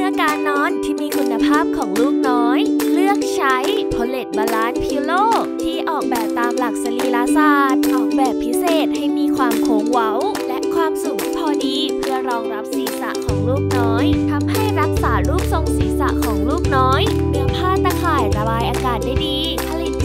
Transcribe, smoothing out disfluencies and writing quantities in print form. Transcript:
อการนอนที่มีคุณภาพของลูกน้อยเลือกใช้ Pollet Balance Pillow ที่ออกแบบตามหลักสรีรศาสตร์ออกแบบพิเศษให้มีความโค้งเว้าและความสูงพอดีเพื่อรองรับศีรษะของลูกน้อยทำให้รักษารูปทรงศีรษะของลูกน้อยเนื้อผ้าตะข่ายระบายอากาศได้ดีผลิต